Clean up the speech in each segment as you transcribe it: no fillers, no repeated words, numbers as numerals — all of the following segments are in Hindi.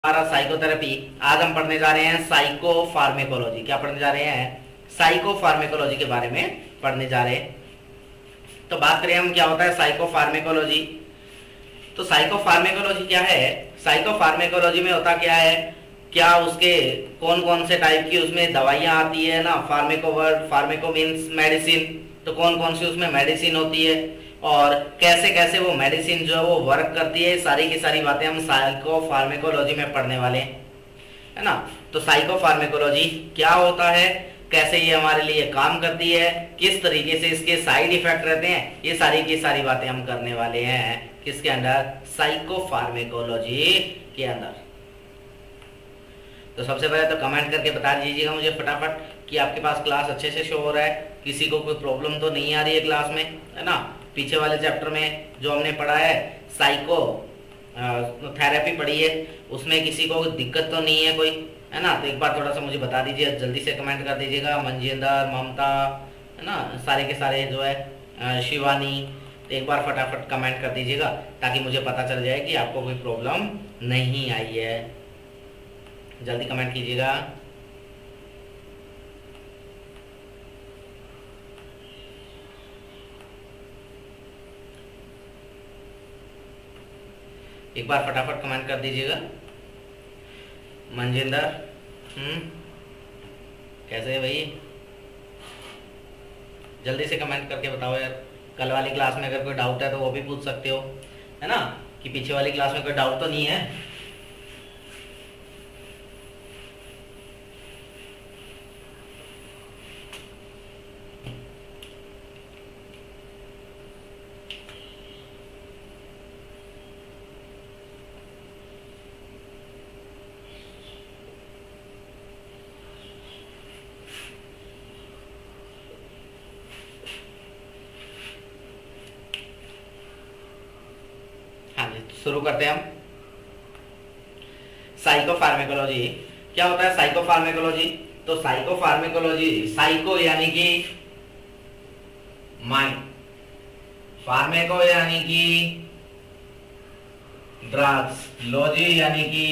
हमारा साइकोथेरेपी। आज हम पढ़ने जा रहे हैं साइको फार्मेकोलॉजी। क्या पढ़ने जा रहे हैं? साइको फार्मेकोलॉजी के बारे में पढ़ने जा रहे हैं। तो बात करें हम क्या होता है साइको फार्मेकोलॉजी। तो साइको फार्मेकोलॉजी क्या है? साइको फार्मेकोलॉजी में होता क्या है, क्या उसके कौन कौन से टाइप की उसमें दवाइयाँ आती है ना। Pharmaco word, pharmaco means medicine, तो कौन कौन सी उसमें मेडिसिन होती है और कैसे कैसे वो मेडिसिन जो है वो वर्क करती है, सारी की सारी बातें हम साइको फार्मेकोलॉजी में पढ़ने वाले हैं, है ना। तो साइको फार्मेकोलॉजी क्या होता है, कैसे ये हमारे लिए काम करती है, किस तरीके से इसके साइड इफेक्ट रहते हैं, ये सारी की सारी बातें हम करने वाले हैं किसके अंदर? साइको फार्मेकोलॉजी के अंदर। तो सबसे पहले तो कमेंट करके बता दीजिएगा मुझे फटाफट कि आपके पास क्लास अच्छे से शो हो रहा है, किसी को कोई प्रॉब्लम तो नहीं आ रही है क्लास में, है ना। पीछे वाले चैप्टर में जो हमने पढ़ा है साइको थेरेपी पढ़ी है, उसमें किसी को दिक्कत तो नहीं है कोई, है ना। तो एक बार थोड़ा सा मुझे बता दीजिए, जल्दी से कमेंट कर दीजिएगा। मंजिंदर, ममता, है ना, सारे के सारे जो है शिवानी, तो एक बार फटाफट कमेंट कर दीजिएगा ताकि मुझे पता चल जाए कि आपको कोई प्रॉब्लम नहीं आई है। जल्दी कमेंट कीजिएगा। एक बार फटाफट कमेंट कर दीजिएगा। मंजिंदर, कैसे है भाई? जल्दी से कमेंट करके बताओ यार। कल वाली क्लास में अगर कोई डाउट है तो वो भी पूछ सकते हो, है ना, कि पीछे वाली क्लास में कोई डाउट तो नहीं है। शुरू करते हैं हम। साइको फार्मेकोलॉजी क्या होता है? साइको फार्मेकोलॉजी, तो साइको फार्मेकोलॉजी, साइको यानी कि माइंड, फार्मेको यानी कि ड्रग्स, लॉजी यानी कि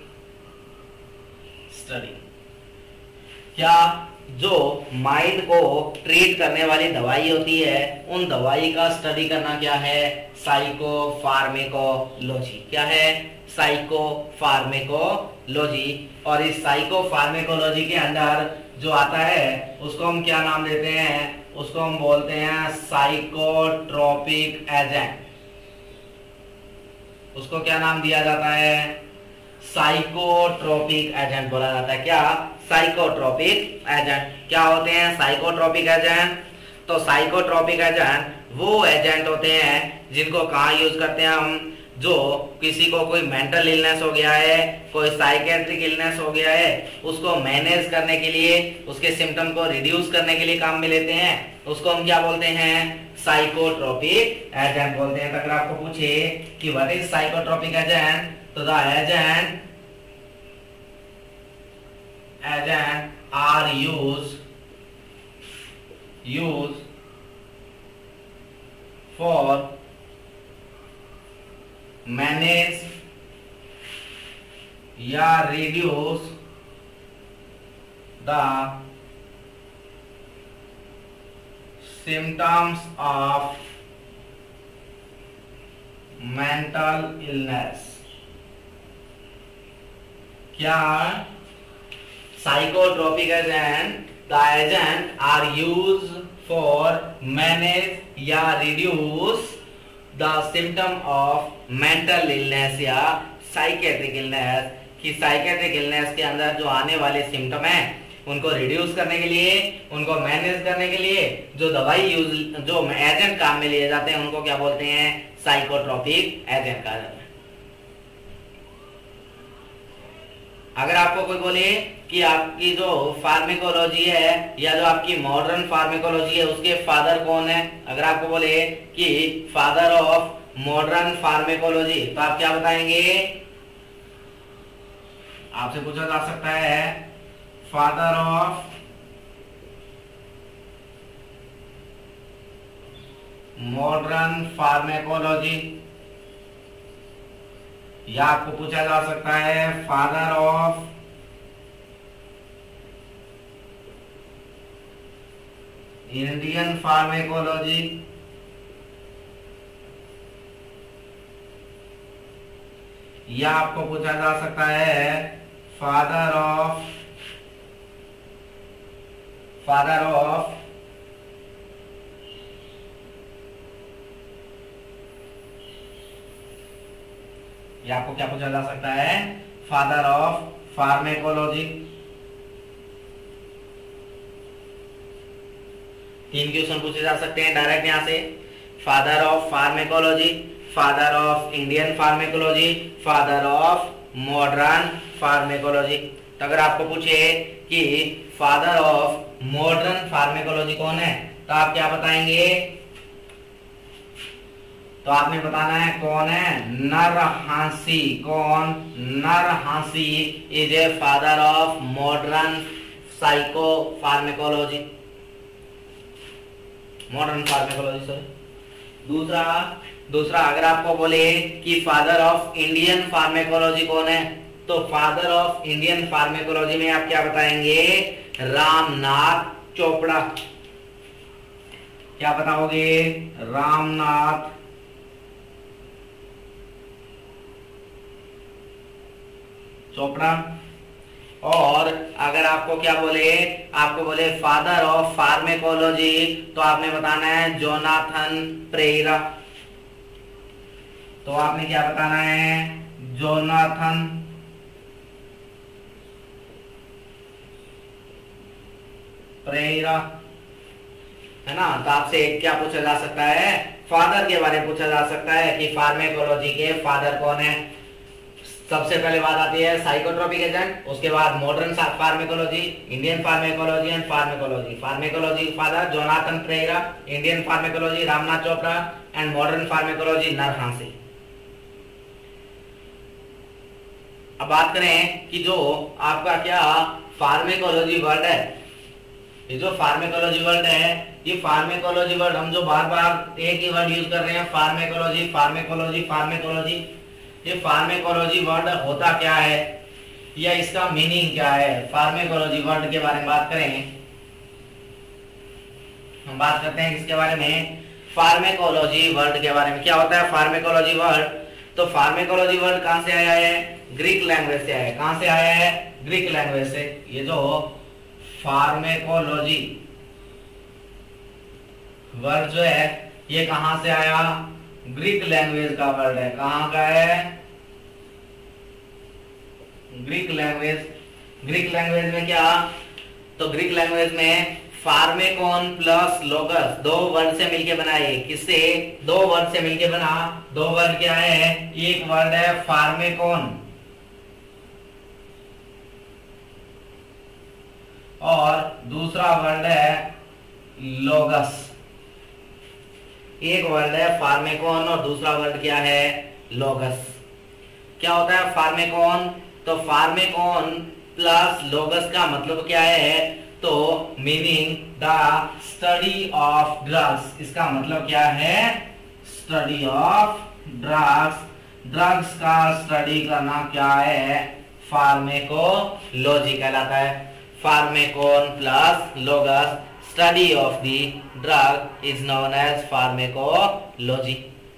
स्टडी। क्या जो माइंड को ट्रीट करने वाली दवाई होती है, उन दवाई का स्टडी करना क्या है? Psycho pharmacology. क्या है? Psycho pharmacology. और इस साइको फार्मेकोलॉजी के अंदर जो आता है उसको हम क्या नाम देते हैं? उसको हम बोलते हैं साइकोट्रोपिक एजेंट। उसको क्या नाम दिया जाता है? साइकोट्रोपिक एजेंट बोला जाता है। क्या? Psychotropic agent. क्या होते हैं साइकोट्रोपिक एजेंट? तो साइकोट्रोपिक एजेंट वो एजेंट होते हैं जिनको कहाँ यूज करते हैं हम? जो किसी को कोई मेंटल इलनेस हो गया है, कोई साइकेट्रिक इलनेस हो गया है, उसको मैनेज करने के लिए, उसके सिम्टम को रिड्यूस करने के लिए काम में लेते हैं, उसको हम क्या बोलते हैं? साइकोट्रोपिक एजेंट बोलते हैं। तो अगर आपको पूछे कि व्हाट इज साइकोट्रोपिक एजेंट, तो the agent are used for manage या reduce the symptoms of mental illness। क्या? Psychotropic agent, the agent are used for manage या reduce the symptom of mental illness या psychiatric illness। कि psychiatric illness के अंदर जो आने वाले सिम्टम हैं उनको रिड्यूस करने के लिए, उनको मैनेज करने के लिए जो दवाई यूज, जो एजेंट काम में लिए जाते हैं उनको क्या बोलते हैं? साइकोट्रोपिक एजेंट कहा जाता है। अगर आपको कोई बोले कि आपकी जो फार्मेकोलॉजी है या जो आपकी मॉडर्न फार्मेकोलॉजी है उसके फादर कौन है, अगर आपको बोले कि फादर ऑफ मॉडर्न फार्मेकोलॉजी, तो आप क्या बताएंगे? आपसे पूछा जा सकता है फादर ऑफ मॉडर्न फार्मेकोलॉजी या आपको पूछा जा सकता है फादर ऑफ इंडियन फार्मेकोलॉजी, या आपको पूछा जा सकता है फादर ऑफ या आपको क्या पूछा जा सकता है, फादर ऑफ फार्मेकोलॉजी। 3 क्वेश्चन पूछे जा सकते हैं डायरेक्ट यहां से, father of pharmacology, father of Indian pharmacology, father of modern pharmacology. तो अगर आपको पूछे कि फादर ऑफ मॉडर्न फार्मेकोलॉजी कौन है, तो आप क्या बताएंगे, तो आपने बताना है कौन है, नरहंसी। कौन, नरहंसी is a father of modern psycho pharmacology, modern pharmacology sir. दूसरा अगर आपको बोले कि फादर ऑफ इंडियन फार्मेकोलॉजी कौन है, तो फादर ऑफ इंडियन फार्मेकोलॉजी में आप क्या बताएंगे, रामनाथ चोपड़ा। क्या बताओगे, रामनाथ चोपड़ा। और अगर आपको क्या बोले, आपको बोले फादर ऑफ फार्मेकोलॉजी, तो आपने बताना है जोनाथन प्रेरा। तो आपने क्या बताना है, जोनाथन प्रेरा, है ना। तो आपसे क्या पूछा जा सकता है, फादर के बारे में पूछा जा सकता है कि फार्मेकोलॉजी के फादर कौन है। सबसे पहले बात आती है साइकोट्रोपिक एजेंट, उसके बाद modern pharmacology, Indian pharmacology and pharmacology. Pharmacology father Jonathan Pereira, Indian pharmacology Ramnath Chopra and modern pharmacology नरहंसी। अब बात करें कि जो आपका क्या फार्मेकोलॉजी वर्ड है, ये जो फार्मेकोलॉजी वर्ड है, ये फार्मेकोलॉजी वर्ड हम जो बार बार एक ही वर्ड यूज कर रहे हैं, फार्मेकोलॉजी फार्मेकोलॉजी फार्मेकोलॉजी। ये फार्मेकोलॉजी वर्ड होता क्या है या इसका मीनिंग क्या है, फार्मेकोलॉजी वर्ड के बारे में बात करें। हम बात करते हैं इसके बारे में, फार्मेकोलॉजी वर्ड के बारे में। क्या होता है फार्मेकोलॉजी वर्ड, तो फार्मेकोलॉजी वर्ड कहां से आया है, ग्रीक लैंग्वेज से आया है। कहां से आया है, ग्रीक लैंग्वेज से। ये जो फार्मेकोलॉजी वर्ड जो है ये कहां से आया, ग्रीक लैंग्वेज का वर्ड है। कहां का है, ग्रीक लैंग्वेज। ग्रीक लैंग्वेज में क्या, तो ग्रीक लैंग्वेज में फार्मेकोन प्लस लोगस दो वर्ड से मिलके बनाए। किससे, दो वर्ड से मिलके बना। दो वर्ड क्या है, एक वर्ड है फार्मेकोन और दूसरा वर्ड है लोगस। एक वर्ड है फार्मेकोन और दूसरा वर्ड क्या है, लोगस। क्या होता है फार्मेकोन, तो फार्मेकोन प्लस लोगस का मतलब क्या है, तो meaning the study of drugs. इसका मतलब क्या है, स्टडी ऑफ ड्रग्स। ड्रग्स का स्टडी करना क्या है, फार्मेकोलॉजी कहलाता है। Pharmakon plus logos, study of the drug is known as pharmacology.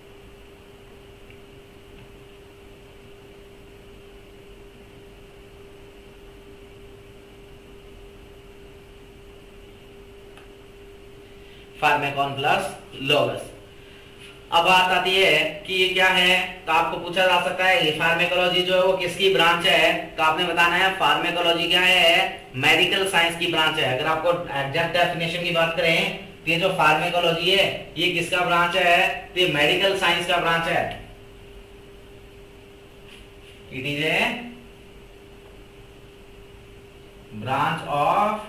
Pharmakon plus logos. अब बात आती है कि ये क्या है, तो आपको पूछा जा सकता है ये फार्मेकोलॉजी जो है वो किसकी ब्रांच है, तो आपने बताना है फार्मेकोलॉजी क्या है, मेडिकल साइंस की ब्रांच है। अगर आपको एग्जैक्ट डेफिनेशन की बात करें तो ये जो फार्मेकोलॉजी है ये किसका ब्रांच है, तो ये मेडिकल साइंस का ब्रांच है। It is a branch of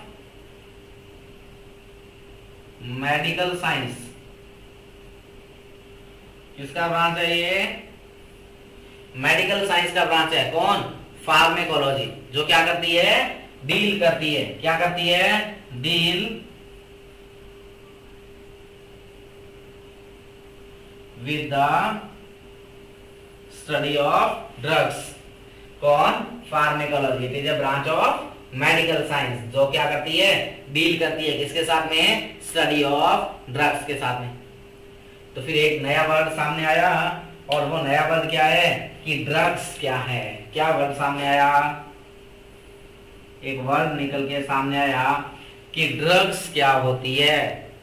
medical science. किसका ब्रांच है ये, मेडिकल साइंस का ब्रांच है। कौन, फार्मेकोलॉजी, जो क्या करती है, डील करती है। क्या करती है, deal with the study of drugs. कौन? Pharmacology. It is a branch of medical science जो क्या करती है? डील करती है किसके साथ में? स्टडी ऑफ ड्रग्स के साथ में। तो फिर एक नया वर्ड सामने आया, और वो नया वर्ड क्या है कि ड्रग्स क्या है। क्या वर्ड सामने आया? एक वर्ड निकल के सामने आया कि ड्रग्स क्या होती है।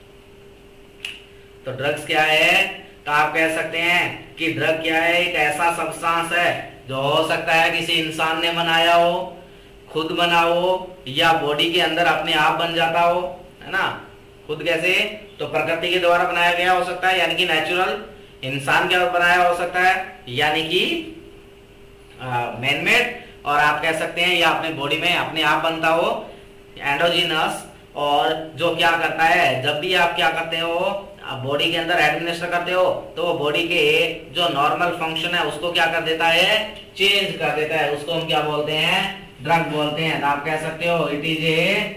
तो ड्रग्स क्या है? तो आप कह सकते हैं कि ड्रग क्या है? एक ऐसा सब्सटेंस है जो हो सकता है किसी इंसान ने बनाया हो, खुद बना हो, या बॉडी के अंदर अपने आप बन जाता हो, है ना। खुद कैसे? तो प्रकृति के द्वारा बनाया गया हो सकता है, यानी कि नेचुरल। इंसान के द्वारा बनाया हो सकता है, यानी कि मैन मेड। और आप कह सकते हैं या अपने बॉडी में अपने आप बनता हो, एंडोजिनस। और जो क्या करता है, जब भी आप क्या करते हो, बॉडी के अंदर एडमिनिस्टर करते हो, तो वो बॉडी के जो नॉर्मल फंक्शन है उसको क्या कर देता है? चेंज कर देता है। उसको हम क्या बोलते हैं? ड्रग बोलते हैं। तो आप कह सकते हो it is a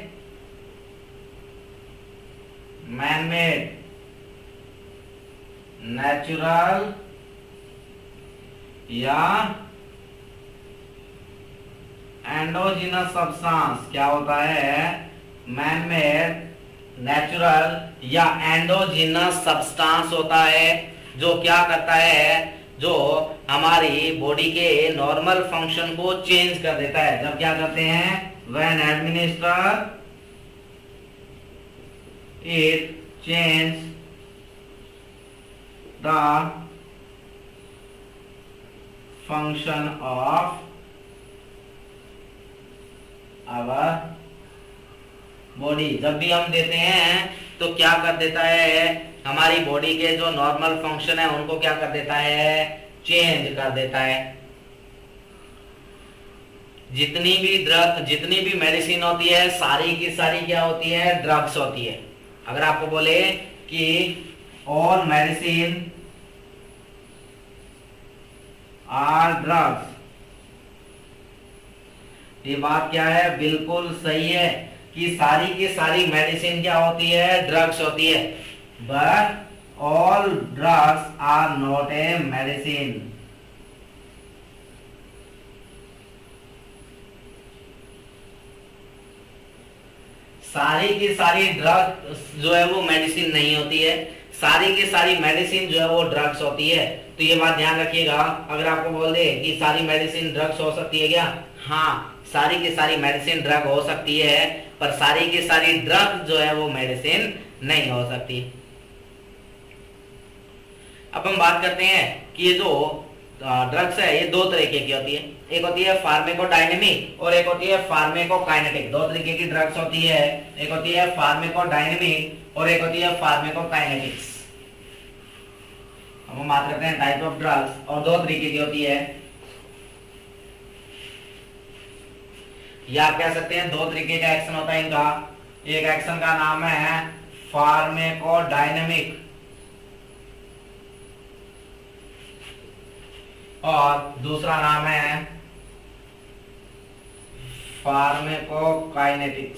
man made, natural या एंडोजिनस सब्सटेंस। क्या होता है? मैन मेड, नेचुरल या एंडोजिनस सब्सटेंस होता है जो क्या करता है? जो हमारी बॉडी के नॉर्मल फंक्शन को चेंज कर देता है। जब क्या करते हैं? When administer it change the function of our body. जब भी हम देते हैं तो क्या कर देता है? हमारी बॉडी के जो नॉर्मल फंक्शन है उनको क्या कर देता है? चेंज कर देता है। जितनी भी मेडिसिन होती है, सारी की सारी क्या होती है? ड्रग्स होती है। अगर आपको बोले कि ऑल मेडिसिन आर ड्रग्स, ये बात क्या है? बिल्कुल सही है कि सारी की सारी मेडिसिन क्या होती है? ड्रग्स होती है। But all drugs are not a medicine. सारी की सारी ड्रग जो है वो मेडिसिन नहीं होती है। सारी की सारी मेडिसिन जो है वो ड्रग्स होती है। तो ये बात ध्यान रखिएगा। अगर आपको बोल दे कि सारी मेडिसिन ड्रग्स हो सकती है क्या? हाँ, सारी की सारी मेडिसिन ड्रग हो सकती है, पर सारी की सारी ड्रग जो है वो मेडिसिन नहीं हो सकती। अब हम बात करते हैं कि ये जो ड्रग्स है ये दो तरीके की होती है। एक होती है फार्मेकोडायनेमिक और एक होती है फार्मेकोकाइनेटिक। दो तरीके की ड्रग्स होती है। एक होती है फार्मेकोडायनेमिक और एक होती है फार्मेकोकाइनेटिक्स। अब हम बात करते हैं टाइप ऑफ ड्रग्स, और दो तरीके की होती है, या आप कह सकते हैं दो तरीके का एक्शन होता है इनका। एक एक्शन का नाम है फार्मेकोडायनेमिक और दूसरा नाम है pharmacokinetics.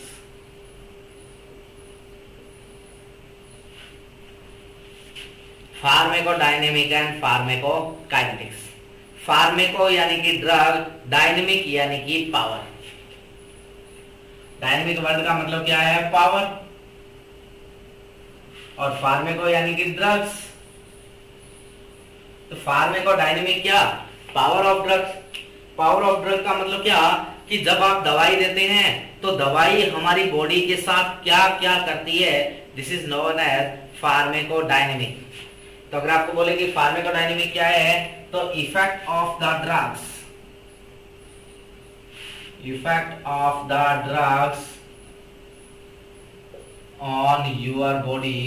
Pharmacodynamic and pharmacokinetics. Pharmaco यानी कि ड्रग, डायनेमिक यानी कि पावर। डायनेमिक वर्ड का मतलब क्या है? पावर। और फार्मेको यानी कि ड्रग्स। तो फार्मेकोडायनेमिक क्या? Power of drugs. Power of drug का मतलब क्या कि जब आप दवाई देते हैं तो दवाई हमारी बॉडी के साथ क्या क्या करती है, this is known as pharmacodynamic. तो अगर आपको बोले कि फार्मेकोडायनेमिक क्या है, तो effect of the drugs, effect of the drugs on your body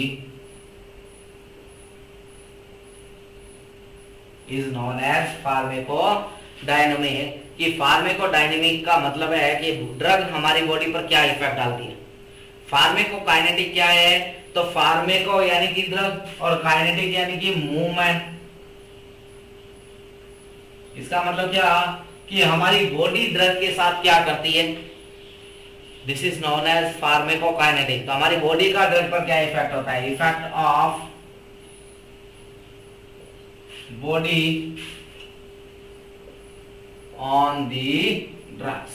is known as pharmacodynamic. कि फार्मेकोडायनेमिक का मतलब है कि ड्रग हमारी बॉडी पर क्या इफेक्ट डालती है। फार्मेकोकाइनेटिक क्या है? तो फार्मेको यानी कि ड्रग और काइनेटिक यानी कि मूवमेंट। इसका मतलब क्या कि हमारी बॉडी ड्रग के साथ क्या करती है, this is known as pharmacokinetic. तो हमारी बॉडी का ड्रग पर क्या इफेक्ट होता है? Effect of body on the drugs.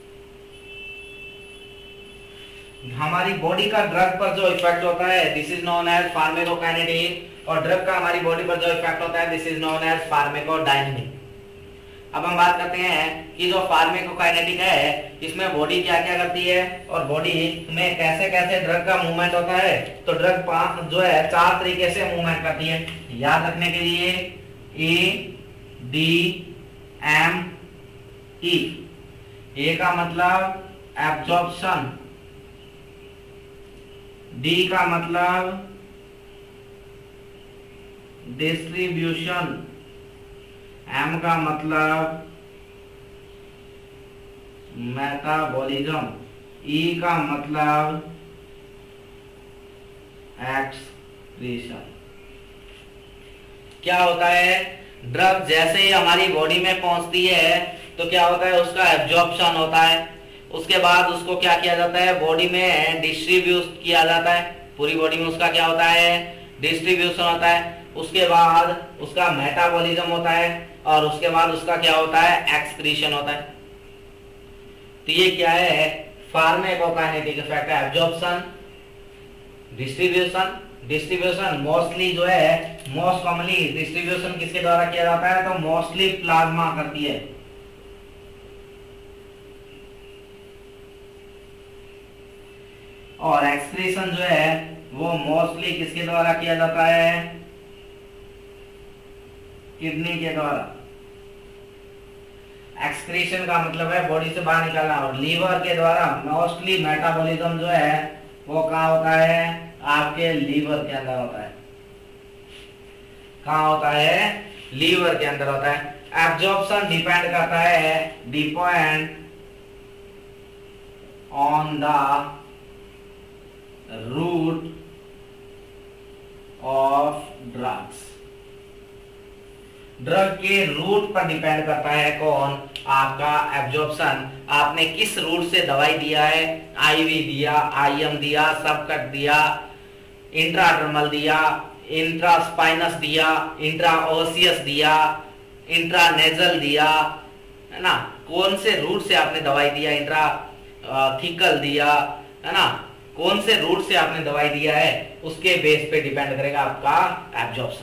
हमारी बॉडी का ड्रग पर जो इफेक्ट होता है this is known as pharmacokinetic, और ड्रग का हमारी बॉडी पर जो इफेक्ट होता है this is known as pharmacodynamic. अब हम बात करते हैं कि जो फार्माकोकाइनेटिक है इसमें बॉडी क्या क्या करती है और बॉडी में कैसे कैसे ड्रग का मूवमेंट होता है। तो ड्रग जो है 4 तरीके से मूवमेंट करती है, याद रखने के लिए ए डी एम ई। ए का मतलब एब्जॉर्प्शन, डी का मतलब डिस्ट्रीब्यूशन, एम का मतलब मेटाबॉलिज्म, ई का मतलब एक्सक्रीशन। क्या होता है, ड्रग जैसे ही हमारी बॉडी में पहुंचती है तो क्या होता है, उसका एब्जॉर्प्शन होता है। उसके बाद उसको क्या किया जाता है, बॉडी में डिस्ट्रीब्यूट किया जाता है। पूरी बॉडी में उसका क्या होता है, डिस्ट्रीब्यूशन होता है। उसके बाद उसका मेटाबॉलिज्म होता है और उसके बाद उसका क्या होता है, एक्सक्रीशन होता है। तो ये क्या है, फार्माकोकाइनेटिक इफेक्ट है। Absorption, distribution. डिस्ट्रीब्यूशन मोस्टली जो है, मोस्ट कॉमनली डिस्ट्रीब्यूशन किसके द्वारा किया जाता है, तो मोस्टली प्लाज्मा करती है। और एक्सक्रीशन जो है वो मोस्टली किसके द्वारा किया जाता है, किडनी के द्वारा। एक्सक्रीशन का मतलब है बॉडी से बाहर निकालना, और लीवर के द्वारा मोस्टली मेटाबॉलिज्म जो है वो कहाँ होता है, आपके लीवर के अंदर होता है। कहाँ होता है, लीवर के अंदर होता है। एब्जॉर्प्शन डिपेंड करता है, depend on the route of drugs. Drug के रूट पर डिपेंड करता है कौन, आपका एब्जॉर्प्शन। आपने किस रूट से दवाई दिया है, आईवी दिया, आईएम दिया, सबकट दिया, इंट्राडर्मल दिया, इंट्रास्पाइनस दिया, इंट्राओसियस दिया, इंट्रानेजल दिया, है ना, कौन से रूट से आपने दवाई दिया, इंट्राथिकल दिया, है ना, कौन से रूट से आपने दवाई दिया है, उसके बेस पे डिपेंड करेगा आपका एब्जॉर्प्शन।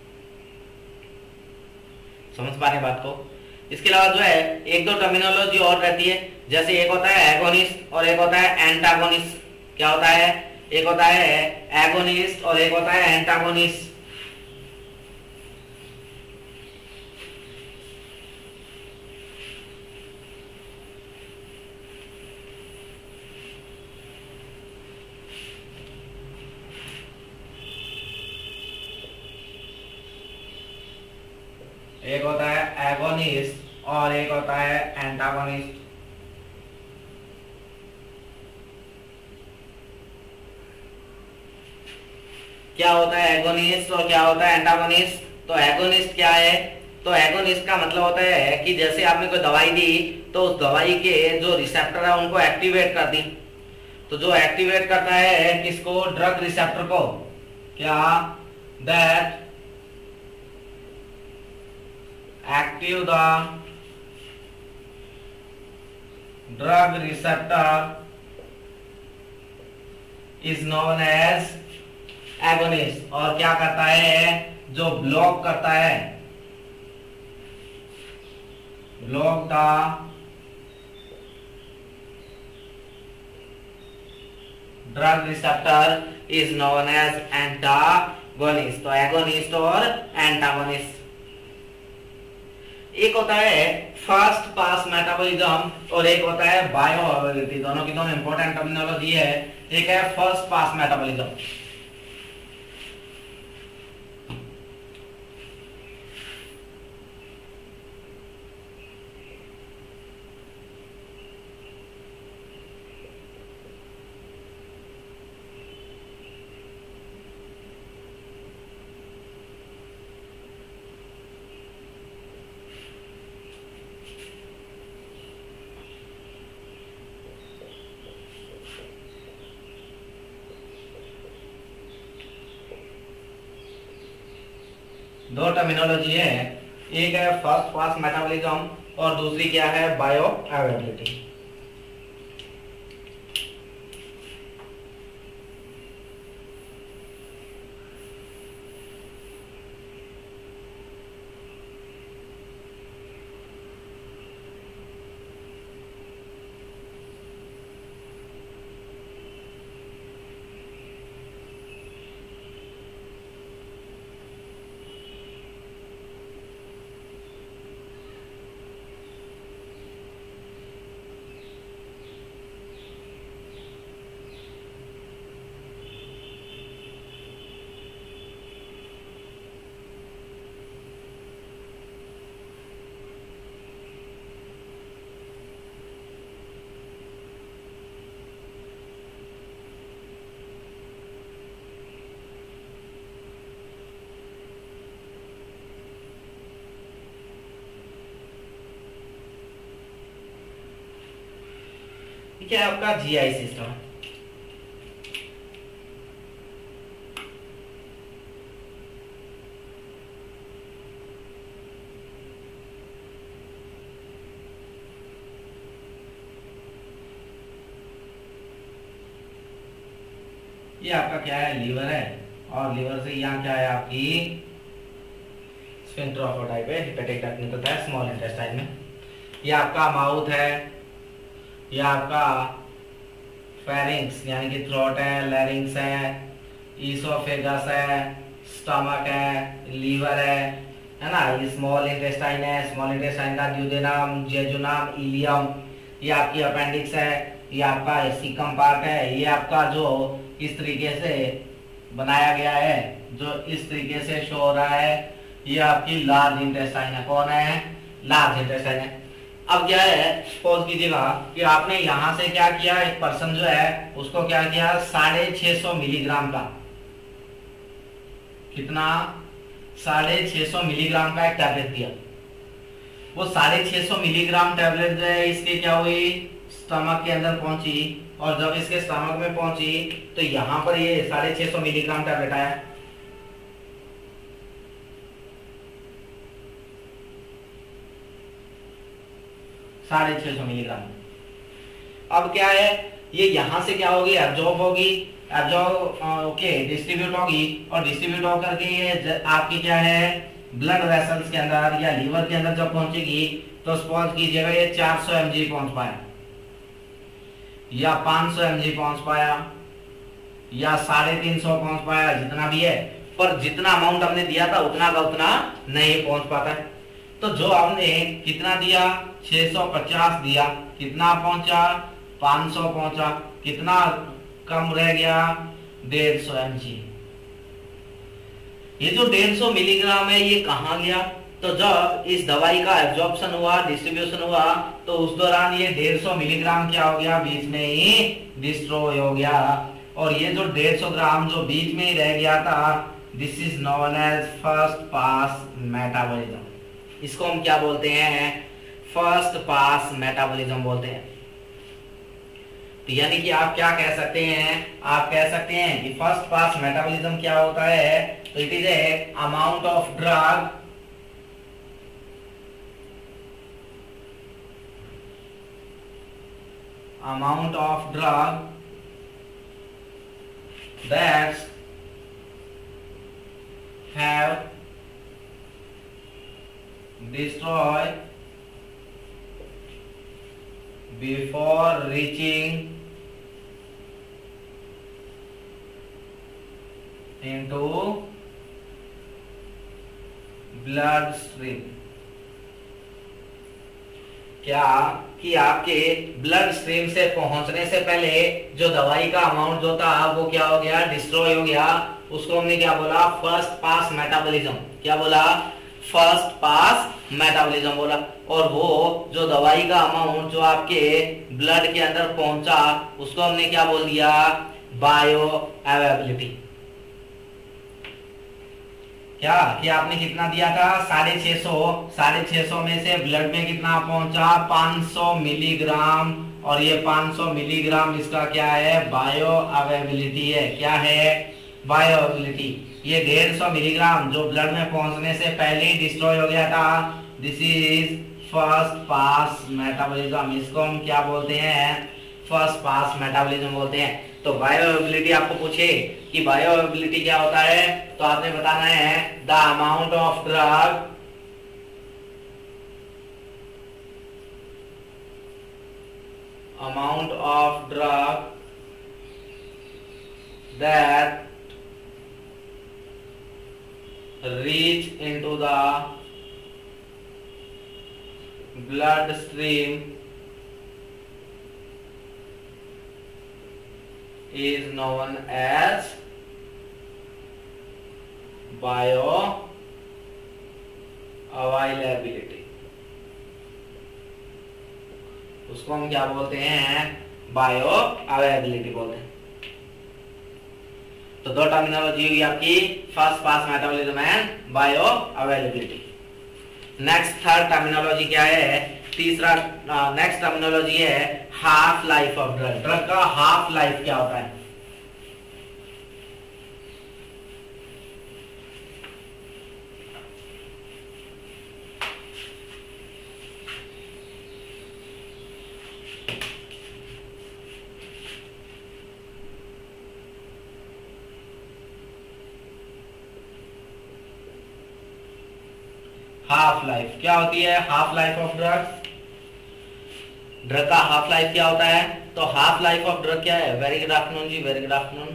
समझ पा रहे बात को। इसके अलावा जो है एक दो टर्मिनोलॉजी और रहती है, जैसे एक होता है एगोनिस्ट और एक होता है एंटागोनिस्ट। क्या होता है, एक होता है एगोनिस्ट और एक होता है एंटागोनिस्ट। एक होता है एगोनिस्ट और एक होता है एंटागोनिस्ट। क्या होता है एगोनिस्ट और क्या होता है एंटागोनिस्ट। तो एगोनिस्ट क्या है, तो एगोनिस्ट का मतलब होता है कि जैसे आपने कोई दवाई दी तो उस दवाई के जो रिसेप्टर है उनको एक्टिवेट कर दी। तो जो एक्टिवेट करता है किसको, ड्रग रिसेप्टर को। क्या, that active the drug receptor is known as agonist। और क्या करता है, जो ब्लॉक करता है, block the drug receptor is known as antagonist. तो एगोनिस्ट और एंटागोनिस्ट। एक होता है फर्स्ट पास मेटाबॉलिज्म और एक होता है बायोअवेलेबिलिटी। दोनों की दोनों इंपॉर्टेंट टर्मिनोलॉजी है। एक है फर्स्ट पास मेटाबॉलिज्म। दो टर्मिनोलॉजी है, एक है फर्स्ट पास मेटाबॉलिज्म और दूसरी क्या है, बायो अवेलेबिलिटी। क्या है आपका जीआई सिस्टम। ये आपका क्या है, लीवर है, और लीवर से यहाँ क्या है आपकी स्फिंक्टर ऑफ टाइप है, हेपेटिक डक्ट होता है स्मॉल इंटेस्टाइन में। ये आपका माउथ है, ये आपका फेरिंक्स यानी कि थ्रोट है, लैरिंक्स है, ईसोफेगस है, स्टमक है, लीवर है ना। ये स्मॉल इंटेस्टाइन है, स्मॉल इंटेस्टाइन का ड्यूडेनम, जेजुनम, इलियम, ये आपकी अपेंडिक्स है, ये आपका सीकम पार्ट है, ये आपका जो इस तरीके से बनाया गया है, जो इस तरीके से शो हो रहा है, ये आपकी लार्ज इंटेस्टाइन है। कौन है, लार्ज इंटेस्टाइन है। अब क्या है, सपोज कीजिएगा कि आपने यहां से क्या किया, एक पर्सन जो है उसको क्या किया, 650 मिलीग्राम का, कितना, 650 मिलीग्राम का एक टैबलेट दिया। वो 650 मिलीग्राम टैबलेट जो है इसके क्या हुई, स्टमक के अंदर पहुंची, और जब इसके स्टमक में पहुंची तो यहां पर ये 650 मिलीग्राम टैबलेट आया। साढ़े 600 मिलीग्राम। अब क्या है, ये यहां से क्या होगी, एब्जॉर्ब होगी, ओके, डिस्ट्रीब्यूट होगी, और डिस्ट्रीब्यूट होकर के ये आपकी क्या है, ब्लड वेसल्स के अंदर या लीवर के अंदर जब पहुंचेगी तो सपोज कीजिएगा ये 400 mg पहुंच पाया, या 500 mg पहुंच पाया, या 350 पहुंच पाया, जितना भी है, पर जितना अमाउंट हमने दिया था उतना का उतना नहीं पहुंच पाता है। तो जो हमने कितना दिया, 650 दिया, कितना पहुंचा, 500 पहुंचा, कितना कम रह गया, 150 mg। ये जो 150 मिलीग्राम है ये कहां गया, तो जब इस दवाई का एब्जॉर्प्शन हुआ, डिस्ट्रीब्यूशन हुआ, तो उस दौरान ये 150 मिलीग्राम क्या हो गया, बीच में ही डिस्ट्रॉय हो गया। और ये जो 150 ग्राम जो बीच में ही रह गया था, this is known as first pass metabolism. इसको हम क्या बोलते हैं, फर्स्ट पास मेटाबॉलिज्म बोलते हैं। तो यानी कि आप क्या कह सकते हैं, आप कह सकते हैं कि फर्स्ट पास मेटाबॉलिज्म क्या होता है, तो it is a amount of drug that have destroyed before reaching into blood stream। क्या कि आपके ब्लड स्ट्रीम से पहुंचने से पहले जो दवाई का अमाउंट जो था वो क्या हो गया, डिस्ट्रॉय हो गया। उसको हमने क्या बोला, फर्स्ट पास मेटाबॉलिज्म। क्या बोला, फर्स्ट पास मेटाबॉलिज्म बोला। और वो जो दवाई का अमाउंट जो आपके ब्लड के अंदर पहुंचा उसको हमने क्या बोल दिया, बायो अवेलेबिलिटी। क्या कि आपने कितना दिया था, 650 में से ब्लड में कितना पहुंचा, 500 मिलीग्राम, और ये 500 मिलीग्राम इसका क्या है, बायो अवेलेबिलिटी है। क्या है, बायो अवेलेबिलिटी। ये 150 मिलीग्राम जो ब्लड में पहुंचने से पहले ही डिस्ट्रॉय हो गया था, this is first pass metabolism, इसको हम क्या बोलते हैं, फर्स्ट पास मेटाबॉलिज्म बोलते हैं। तो बायोअवेलेबिलिटी आपको पूछे कि बायोअवेलेबिलिटी क्या होता है, तो आपने बताना है the amount of drug that reach into the bloodstream is known as bioavailability। उसको हम क्या बोलते हैं, बायोअवेलेबिलिटी बोलते हैं। तो दो टर्मिनोलॉजी हुई आपकी, first pass metabolism and bioavailability. Next third terminology क्या है, तीसरा नेक्स्ट टर्मिनोलॉजी है half life of drug. Drug का हाफ लाइफ क्या होता है, हाफ लाइफ क्या होती है, half life of drug, drug का हाफ लाइफ क्या होता है। तो हाफ लाइफ ऑफ ड्रग क्या है, वेरी गुड आफ्टरनून जी, very good afternoon.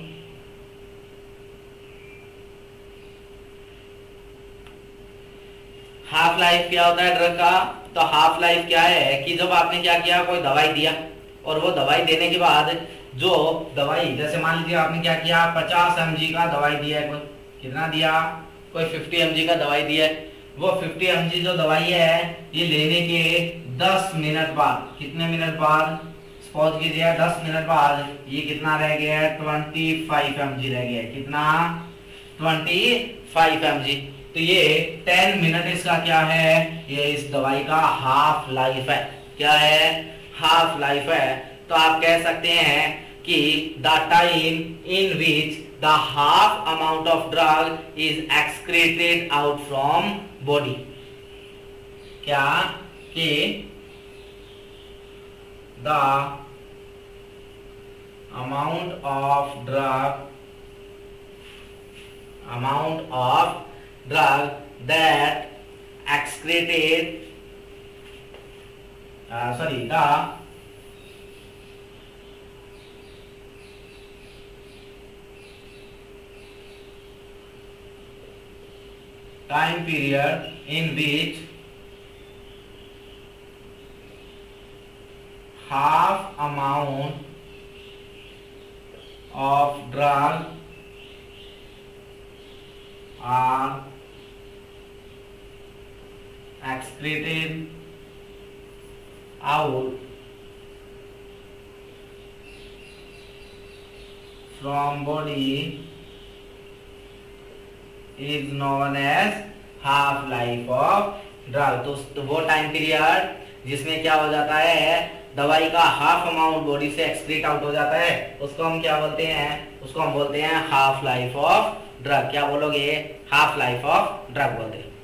Half life क्या होता है ड्रग का, तो हाफ लाइफ क्या है कि जब आपने क्या किया, कोई दवाई दिया और वो दवाई देने के बाद जो दवाई, जैसे मान लीजिए आपने क्या किया, 50 mg का दवाई दिया है, कोई कितना दिया, कोई 50 mg का दवाई दिया है। वो 50 mg जो दवाई है ये लेने के 10 मिनट बाद, कितने मिनट बाद, सपोज कीजिए 10 मिनट बाद ये कितना रह गया है, 25 mg रह गया है, कितना, 25 mg। तो ये 10 मिनट इसका क्या है, ये इस दवाई का हाफ लाइफ है, क्या है, हाफ लाइफ है। तो आप कह सकते हैं कि the time in which the half amount of drug is excreted out from body, क्या कि the amount of drug that excreted the time period in which half amount of drug are excreted out from body is known as half life of drug. तो वो टाइम पीरियड जिसमें क्या हो जाता है, दवाई का हाफ अमाउंट बॉडी से एक्सक्रीट आउट हो जाता है, उसको हम क्या बोलते हैं, उसको हम बोलते हैं हाफ लाइफ ऑफ ड्रग। क्या बोलोगे, हाफ लाइफ ऑफ ड्रग बोलते हैं।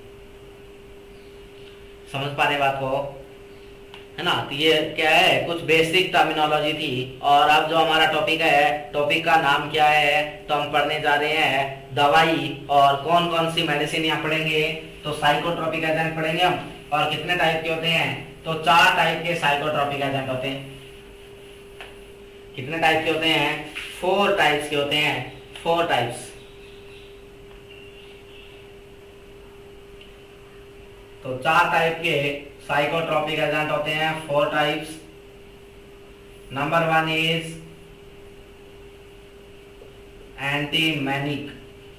समझ पा रहे बात को, है ना। तो ये क्या है, कुछ बेसिक टर्मिनोलॉजी थी। और अब जो हमारा टॉपिक है, टॉपिक का नाम क्या है, तो हम पढ़ने जा रहे हैं दवाई और कौन कौन सी मेडिसिन यहाँ पढ़ेंगे। तो साइकोट्रोपिक एजेंट पढ़ेंगे हम, और कितने टाइप के होते हैं, तो 4 टाइप के साइकोट्रोपिक एजेंट होते हैं। कितने टाइप के होते हैं, 4 टाइप्स के होते हैं, 4 टाइप्स। तो 4 टाइप के साइकोट्रोपिक एजेंट होते हैं, 4 types. Number 1 is antimanic,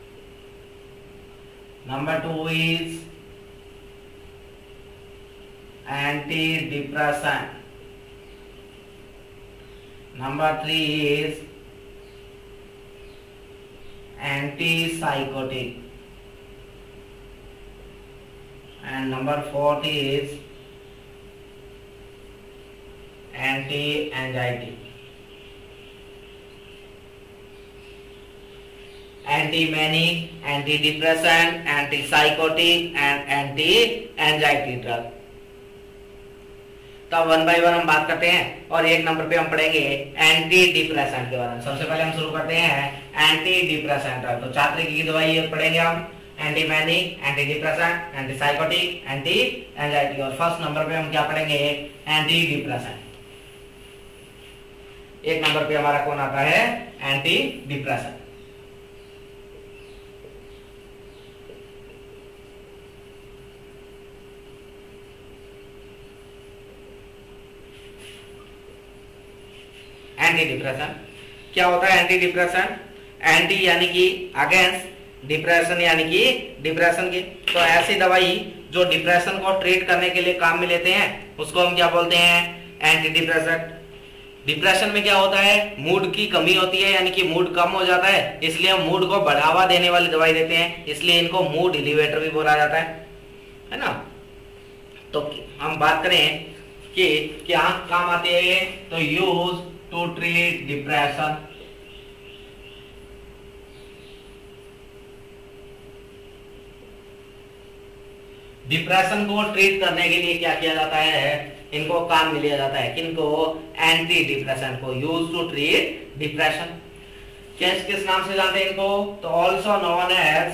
number 2 is antidepressant, number 3 is antipsychotic, and number 4 is anti-anxiety. Anti-manic, antidepressant, antipsychotic and anti-anxiety drug. तो अब 1 बाय 1 हम बात करते हैं और 1 नंबर पे हम पढ़ेंगे एंटी डिप्रेसेंट के बारे में। सबसे पहले हम शुरू करते हैं एंटी डिप्रेसेंट। तो 4 तरीके की दवाई पढ़ेंगे हम, antimanic, antidepressant, antipsychotic, anti anxiety. और फर्स्ट नंबर पे हम क्या पढ़ेंगे, एंटी डिप्रेसेंट। 1 नंबर पे हमारा कौन आता है, एंटी डिप्रेसेंट। एंटी डिप्रेशन क्या होता है, एंटी डिप्रेशन, एंटी यानी कि अगेंस्ट, डिप्रेशन यानी कि डिप्रेशन की। तो ऐसी दवाई जो डिप्रेशन को ट्रीट करने के लिए काम में लेते हैं उसको हम क्या बोलते हैं, एंटी डिप्रेशन। डिप्रेशन में क्या होता है, मूड की कमी होती है, यानी कि मूड कम हो जाता है, इसलिए हम मूड को बढ़ावा देने वाली दवाई देते हैं, इसलिए इनको मूड एलिवेटर भी बोला जाता है ना। तो हम बात करें कि क्या काम आती है, तो use to treat depression. Depression को ट्रीट करने के लिए क्या किया जाता है, इनको काम में लिया जाता है, किनको, एंटी डिप्रेशन को, यूज टू ट्रीट डिप्रेशन। किस किस नाम से जानते हैं इनको, तो also known as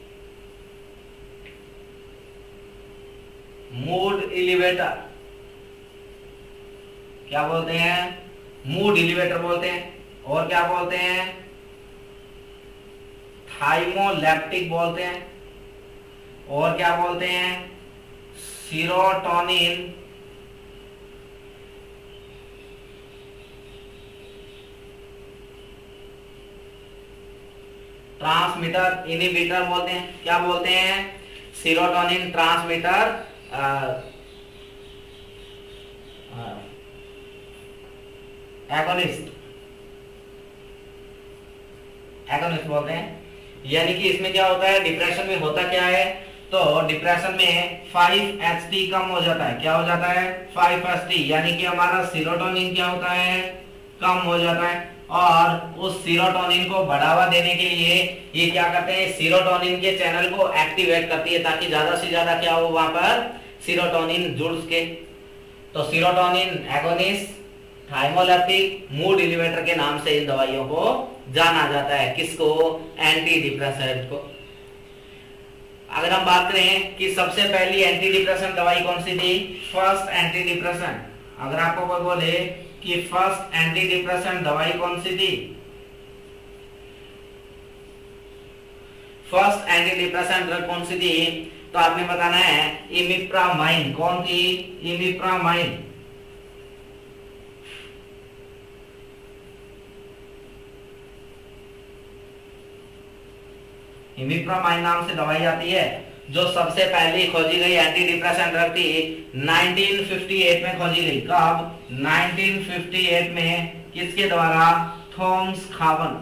mood elevator. क्या बोलते हैं, मूड एलिवेटर बोलते हैं। और क्या बोलते हैं, थाइमोलेप्टिक बोलते हैं। और क्या बोलते हैं, सीरोटोनिन ट्रांसमीटर इनहिबिटर बोलते हैं। क्या बोलते हैं, सीरोटोनिन ट्रांसमीटर एगोनिस्ट बोलते हैं। यानी कि इसमें क्या होता है, डिप्रेशन में होता क्या है, तो डिप्रेशन में 5-HT कम हो जाता है। क्या हो जाता है, 5-HT, यानी कि हमारा सीरोटोनिन क्या होता है, कम हो जाता है। और उस सीरोटोनिन को बढ़ावा देने के लिए ये क्या करते हैं, सीरोटोनिन के चैनल को एक्टिवेट करती है, ताकि ज्यादा से ज्यादा क्या हो, वहां पर सीरोटोनिन जुड़ सके। तो serotonin agonist, thymoleptic, mood elevator के नाम से इन दवाइयों को जाना जाता है। किसको, एंटी डिप्रेसेंट को। अगर हम बात करें कि सबसे पहली एंटी डिप्रेसेंट दवाई कौन सी थी, फर्स्ट एंटी डिप्रेसेंट। अगर आपको कोई बोले कि फर्स्ट एंटी डिप्रेसेंट दवाई कौन सी थी, फर्स्ट एंटी डिप्रेसेंट ड्रग कौन सी थी, तो आपने बताना है इमिप्रामाइन। कौन थी, इमिप्रामाइन। इमिप्रामाइन नाम से दवाई आती है, जो सबसे पहले खोजी गई एंटी डिप्रेसेंट ड्रग थी 1958 में खोजी गई। कब, 1958 में। किसके द्वारा, थॉमस खावन।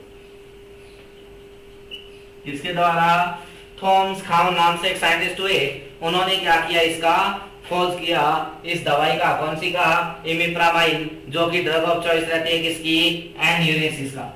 किसके द्वारा, थॉमस खावन नाम से एक साइंटिस्ट हुए, उन्होंने क्या किया, इसका खोज किया, इस दवाई का, कौन सी का, इमिप्रामाइन, जो कि ड्रग ऑफ चॉइस रहती है किसकी, एन्यूरेसिस का।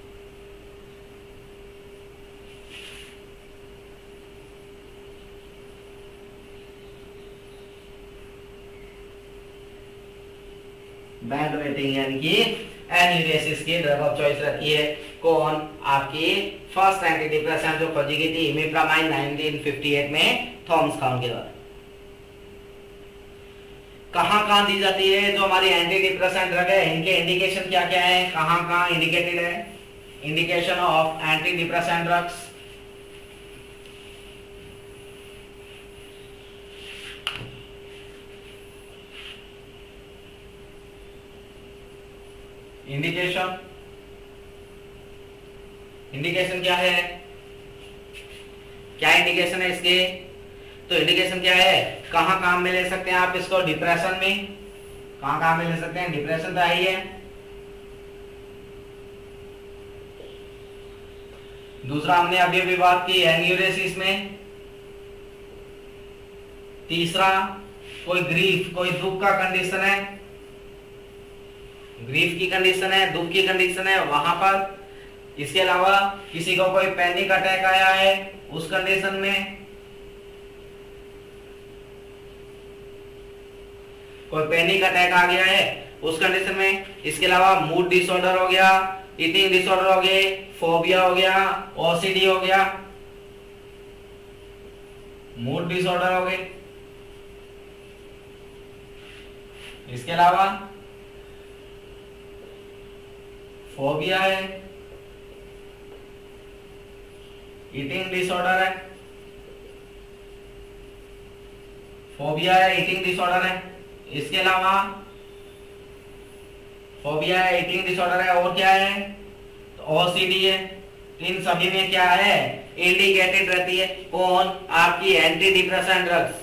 बैंड वेटिंग यानी कि एन्यूरेसिस की ड्रग ऑफ चॉइस रहती है। कौन, आपकी फर्स्ट एंटी डिप्रेसेंट जो खोजी गई थी इमिप्रामाइन 1958 में थॉमस खावन के द्वारा। कहां दी जाती है जो हमारी एंटी डिप्रेसेंट ड्रग है, इनके इंडिकेशन क्या क्या है, कहां इंडिकेटेड है, indication of antidepressant drugs. Indication क्या है, क्या इंडिकेशन है इसके, तो इंडिकेशन क्या है, कहां काम में ले सकते हैं आप इसको, डिप्रेशन में। कहां काम में ले सकते हैं, डिप्रेशन तो आई है। दूसरा हमने अभी बात की एन्यूरेसिस में। तीसरा, कोई ग्रीफ, कोई दुख का कंडीशन है, ग्रीफ की कंडीशन है, दुख की कंडीशन है वहां पर। इसके अलावा किसी को कोई पैनिक अटैक आया है उस कंडीशन में। कोई पैनिक अटैक आ गया है उस कंडीशन में। इसके अलावा मूड डिसऑर्डर हो गया, ईटिंग डिसऑर्डर हो गए, फोबिया हो गया, ओसीडी हो गया, मूड डिसऑर्डर हो गए। इसके अलावा फोबिया है, ईटिंग डिसऑर्डर है, फोबिया है, ईटिंग डिसऑर्डर है। इसके अलावा फोबिया है, ईटिंग डिसऑर्डर है, और क्या है, तो ओसीडी है। इन सभी में क्या है, इंडिकेटेड रहती है कौन, आपकी एंटी डिप्रेसेंट ड्रग्स।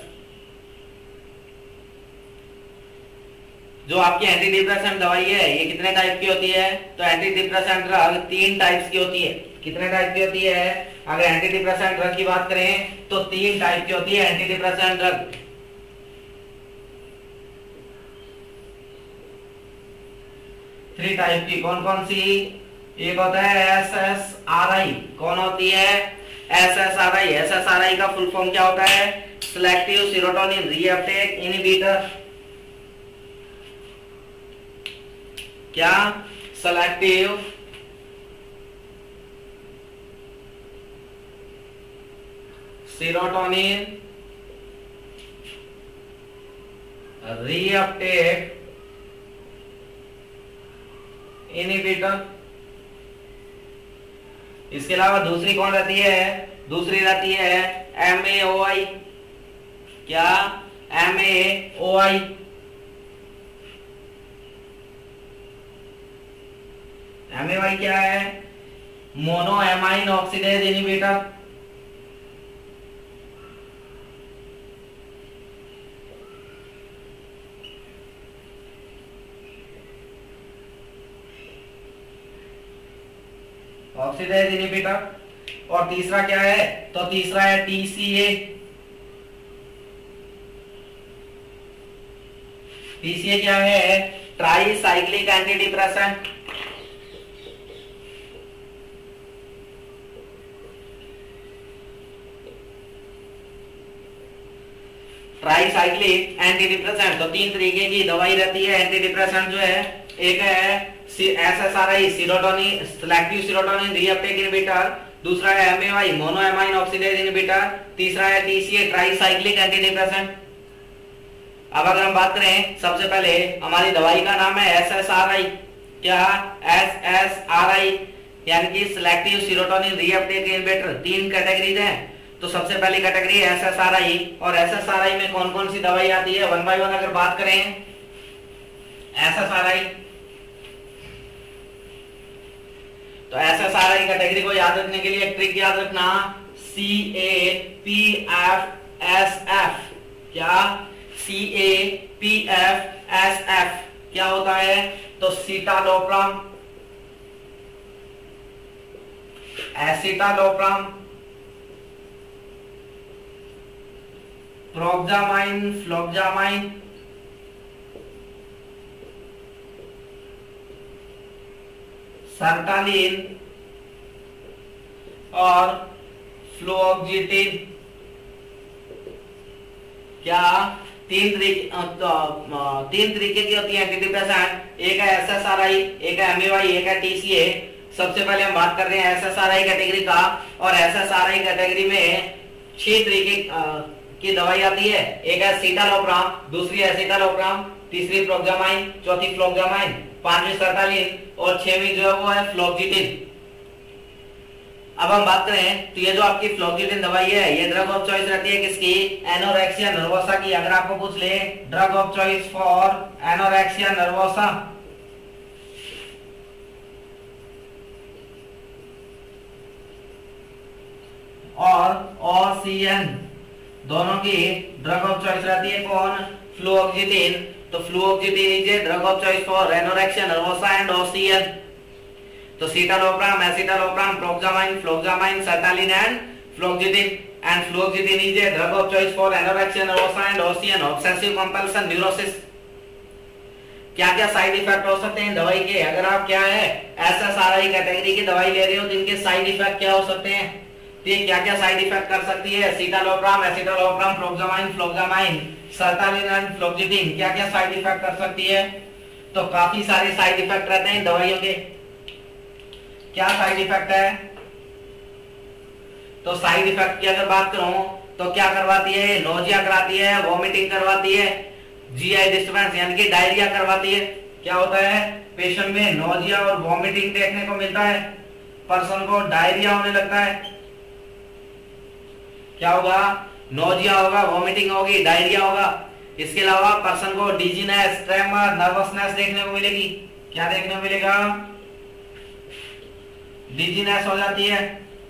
जो आपकी एंटी डिप्रेसेंट दवाई है ये कितने टाइप की होती है, तो एंटी डिप्रेसेंट ड्रग 3 टाइप्स की होती है। कितने टाइप की होती है, अगर एंटी डिप्रेसेंट ड्रग की बात करें तो 3 टाइप की होती है एंटी डिप्रेसेंट ड्रग। 3 टाइप की, कौन कौन सी, एक होता है एसएसआरआई। कौन होती है, एसएसआरआई। एसएसआरआई का फुल फॉर्म क्या होता है, सिलेक्टिव सीरोटोनिन रीअपटेक इनहिबिटर। क्या, सेलेक्टिव सीरोटोनिन रीअपटेक इनहिबिटर। इसके अलावा दूसरी कौन रहती है, दूसरी रहती है MAOI। क्या, MAOI। MAOI क्या है, monoamine oxidase inhibitor. Oxidase inhibitor. और तीसरा क्या है, तो तीसरा है TCA। TCA क्या है, tricyclic antidepressant. Tricyclic antidepressant. तो 3 तरीके की दवाई रहती है एंटी डिप्रेसेंट जो है, एक है SSRI serotonin selective serotonin reuptake inhibitor, दूसरा है MAOI मोनोएमाइन ऑक्सीडेज इनहिबिटर, तीसरा है TCA tricyclic antidepressant. अब अगर हम बात करें, सबसे पहले हमारी दवाई का नाम है SSRI। क्या, SSRI यानी कि selective serotonin reuptake inhibitor. 3 categories हैं। तो सबसे पहली कैटेगरी है SSRI, और SSRI में कौन कौन सी दवाई आती है, 1 बाय 1 अगर बात करें। SSRI, तो SSRI कैटेगरी को याद रखने के लिए एक ट्रिक याद रखना, CAPFSF। क्या, CAPFSF क्या होता है, तो citalopram, escitalopram, proxamine, fluvoxamine, sertraline और फ्लोक्सिटिन। क्या, 3 तरीके की होती है एंटी डिप्रेसेंट। एक है SSRI, एक है MAOI, एक है TCA। सबसे पहले हम बात कर रहे हैं SSRI कैटेगरी का, और SSRI कैटेगरी में 6 तरीके की दवाई आती है। एक है सीटालोप्राम, दूसरी है एसिटालोप्राम, तीसरी प्रोक्सामाइन, चौथी फ्लोक्सामाइन, 5वीं सर्टालिन और 6वीं जो है वो है फ्लोक्सिटिन। अब हम बात करें तो ये जो आपकी फ्लोक्सिटिन दवाई है ये ड्रग ऑफ चॉइस रहती है किसकी, एनोरेक्सिया नर्वोसा की। अगर आपको पूछ ले drug of choice for anorexia nervosa, और OCN दोनों की ड्रग ऑफ चॉइस रहती है कौन, फ्लूओक्सिटिन। तो fluoxetine is a drug of choice for anorexia nervosa and OCN। तो citalopram, escitalopram, proxamine, fluvoxamine, sertraline and fluoxetine. And fluoxetine is a drug of choice for anorexia nervosa and OCN, obsessive compulsion neurosis. क्या क्या साइड इफेक्ट हो सकते हैं दवाई के, अगर आप क्या है SSRI कैटेगरी की दवाई ले रहे हो तो इनके साइड इफेक्ट क्या हो सकते हैं, तो ये क्या क्या साइड इफेक्ट कर सकती है, सीटालोप्राम, escitalopram, proxamine, fluvoxamine, sertraline and फ्लोक्सिटिन क्या क्या साइड इफेक्ट कर सकती है? तो काफी सारे साइड इफेक्ट रहते हैं दवाइयों के। क्या साइड इफेक्ट है? तो साइड इफेक्ट की अगर बात करूं तो क्या करवाती है? नोजिया कराती है, वॉमिटिंग करवाती है, जीआई डिस्टर्बेंस यानी कि डायरिया करवाती है। क्या होता है? पेशेंट में नोजिया और वॉमिटिंग देखने को मिलता है, पर्सन को डायरिया होने लगता है। क्या होगा? नोजिया होगा, वॉमिटिंग होगी, डायरिया होगा। इसके अलावा पर्सन को डिजीनेस, ट्रेमर, नर्वसनेस देखने को मिलेगी। क्या देखने को मिलेगा? डिजीनेस हो जाती है,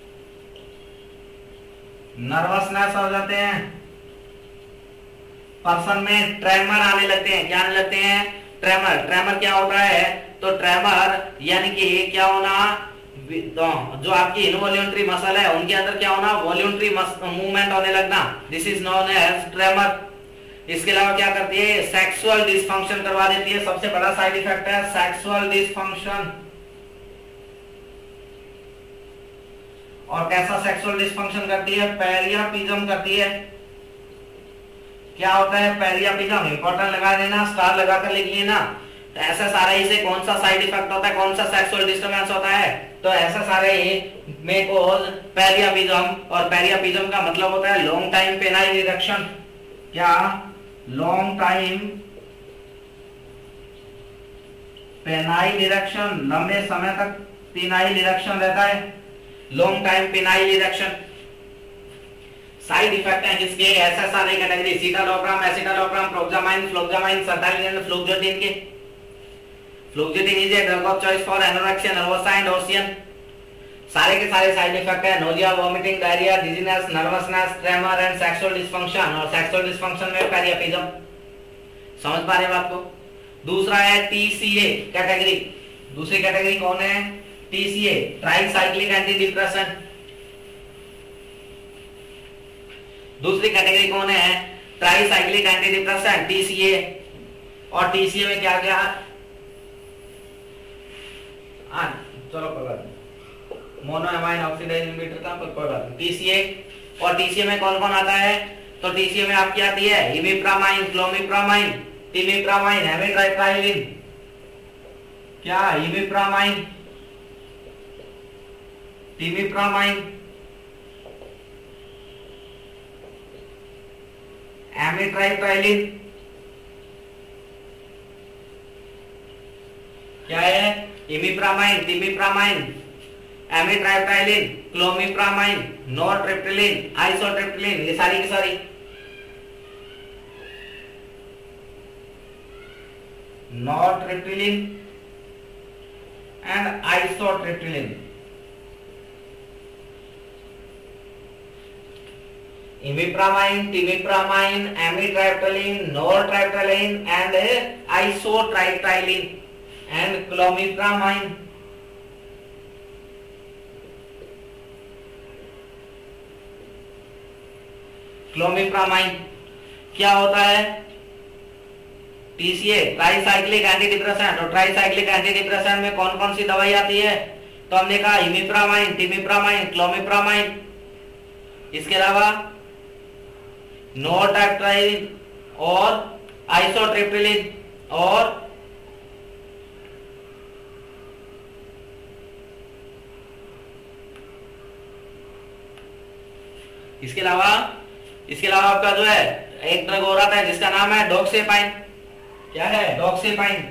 नर्वसनेस हो जाते हैं, पर्सन में ट्रेमर आने लगते हैं। क्या आने लगते हैं? ट्रेमर। ट्रेमर क्या होता है? तो ट्रेमर यानी कि क्या होना, तो जो आपकी इनवॉल्यूंटरी मसल है उनके अंदर क्या होना, वॉल्यूंटरी मूवमेंट होने लगना, this is known as tremor. इसके अलावा क्या करती है? सेक्सुअल डिसफंक्शन करवा देती है। सबसे बड़ा साइड इफेक्ट है सेक्सुअल डिसफंक्शन। और कैसा सेक्सुअल डिसफंक्शन करती है? पेरियापिज्म करती है। क्या होता है पेरियापिज्म? इंपॉर्टेंट लगा देना, स्टार लगाकर लिख लेना। तो ऐसा सारा ही से कौन सा साइड इफेक्ट होता है, कौन सा सेक्सुअल डिस्टर्बेंस होता है? तो ऐसा सारे ही में कॉज पेरियापिज्म। और पेरियापिज्म का मतलब होता है लॉन्ग टाइम पेनाइल इरेक्शन। क्या? लॉन्ग टाइम पेनाइल इरेक्शन, लंबे समय तक पेनाइल इरेक्शन रहता है, long time penile erection. Side effect है जिसके ऐसा सारे category सिटालोग्राम, एसिटालोग्राम, प्रोक्सामाइन, fluvoxamine, sertraline and fluoxetine के। Fluoxetine is a drug of choice for anorexia nervosa and OCN. सारे के सारे साइड इफेक्ट है nausea, vomiting, diarrhoea, dizziness, nervousness, tremor and sexual dysfunction. और सेक्सुअल डिसफंक्शन में पेरियापिज्म। समझ पा रहे हैं बात को? दूसरा है टीसीए कैटेगरी। दूसरी कैटेगरी कौन है? TCA, tricyclic anti depression. दूसरी कैटेगरी कौन है? Tricyclic anti depression, TCA. और टीसीए में क्या क्या? चलो कोई बात नहीं, मोनोएमाइन ऑक्सीडाइज इनहिबिटर था, पर कोई बात नहीं। टीसीए। और टीसीए में कौन कौन आता है? तो टीसीए में आपकी आती है इमिप्रामाइन, क्लोमिप्रामाइन, टिमिप्रामाइन, एमिट्राइप्टाइलिन। क्या? Imipramine, trimipramine, amitriptyline. क्या है? इमिप्रामाइन, टिमिप्रामाइन, एमिट्राइप्टाइलिन, क्लोमिप्रामाइन, नॉरट्रिप्टिलिन, आइसोट्रिप्टिलिन, ये सारी की सारी। Nortriptyline and isotriptyline. Imipramine, trimipramine, amitriptyline, nortriptyline and isotriptyline and clomipramine. Clomipramine क्या होता है? TCA, tricyclic anti depressant. और ट्राइसाइक्लिक एंटी डिप्रेसेंट में कौन कौन सी दवाई आती है? तो हमने कहा इमिप्रामाइन, टिमिप्रामाइन, क्लोमिप्रामाइन। इसके अलावा नॉरट्रिप्टिलिन और आइसोट्रिप्टिलिन। और इसके अलावा आपका जो है एक ड्रग और आता है जिसका नाम है डॉक्सेपाइन। क्या है? डॉक्सेपाइन।